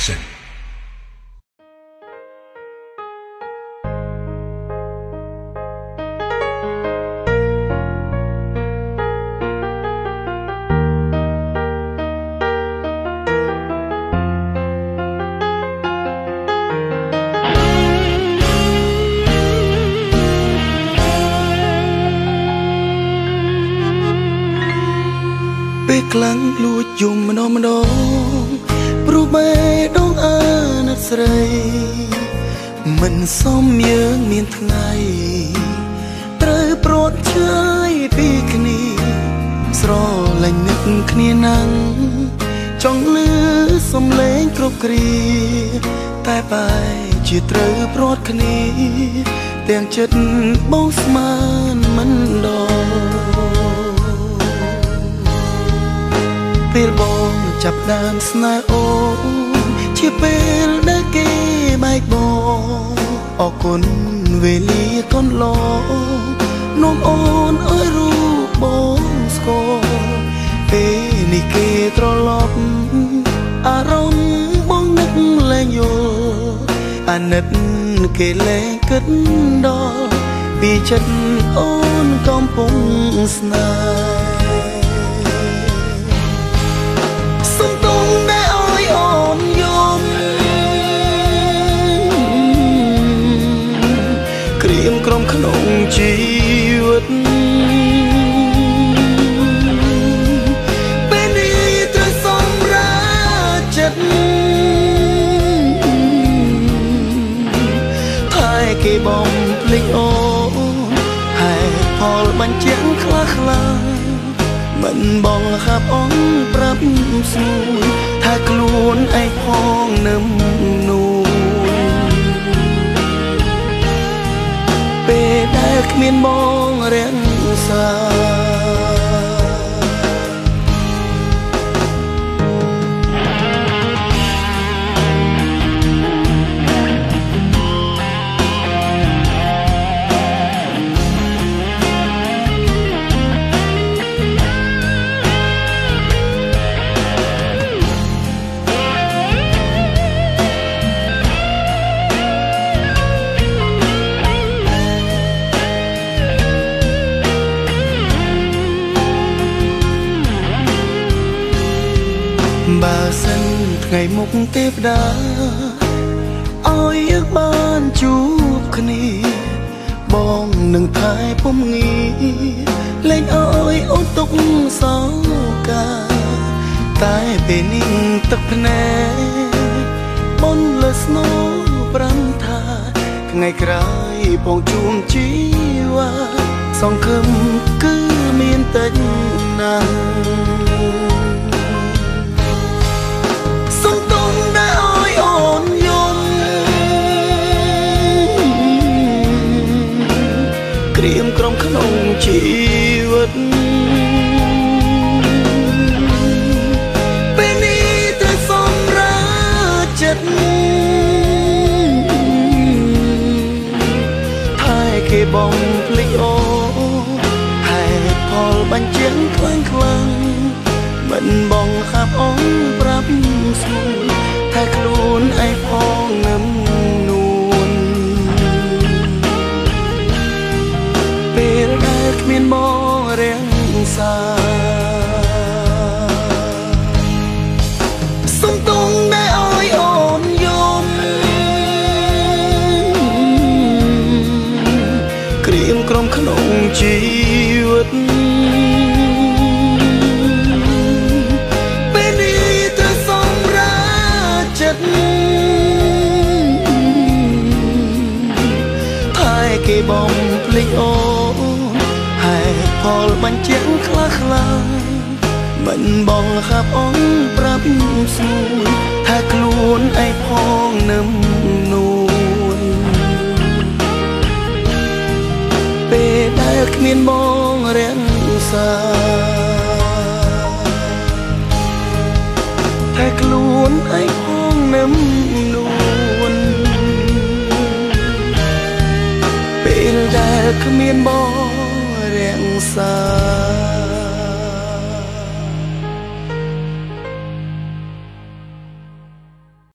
Production. ពេលខ្លាំងលួចយំម្ដងព្រោះបែដងអាណិតស្រីមិនសមយើងមានថ្ងៃត្រូវប្រត់ឆ្ងាយពីគ្នាស្រលាញ់នឹកគ្នាណាំងចង់លឺសំឡេងគ្រប់គ្រាតែបែជាត្រូវប្រត់គ្នាទាំងចិត្តបងស្មានមិនដល់ពេលបងចាប់ដើមស្នេហ៍អូនជាពេលដែលគេបែកបងអរគុណវេលាកន្លងនាំអូនអើយរូបបងស្គាល់ពេលនេះគេត្រឡប់អារម្មណ៍បងនឹកលែងយល់អាណិតគេលែងគិតដល់ពីចិត្តអូនកំពុងស្នេហ៍សុំទងដែលអើយអូនយំក្រៀមក្រំក្នុងជីវិតពេលនេះត្រូវសម្រាប់ចិត្តតែគេបំភ្លេចអូនហេតុផលបញ្ជាក់ខ្លះមិនបងហាប់អងប្រាប់ស្រួលថាខ្លួនឯងផងនឹមនួនពេលដែលគ្មានបងរាំងសាបើសិនថ្ងៃមុខទេវតាឲ្យយើងបានជួបគ្នាបងនឹងថែពុំងាលែងអើយអូនទុកសោកាតែពេលនេះទឹកភ្នែកបនលើស្នូប្រាំថាថ្ងៃក្រោយបងជួបជីវ៉ាសង្ឃឹមគឺមានតែណាស់ក្រៀមក្រំក្នុងជីវិតពេលនេះត្រូវសម្រាប់ចិត្តតែគេបំភ្លេចអូហេតុផលបញ្ជាក់ខ្លាំងមិនបងហាប់អងប្រាប់ស្រួលថាខ្លួនឯងផងនឹមពេលដែលគ្មានបងរាំងសាសុំទងដែលអើយអូនយំក្រៀមក្រំក្នុងជីវិតពេលនេះត្រូវសម្រាប់ចិត្តតែគេបំភ្លេចអូផលបញ្ជាក់ខ្លះមិនបងហាប់អងប្រាប់ស្រួលថាខ្លួនឯងផងនឹមនួនពេលដែលគ្មានបងរាំងសាថាខ្លួនឯងផងនឹមនួនពេលដែលគ្មានបងរាំងសា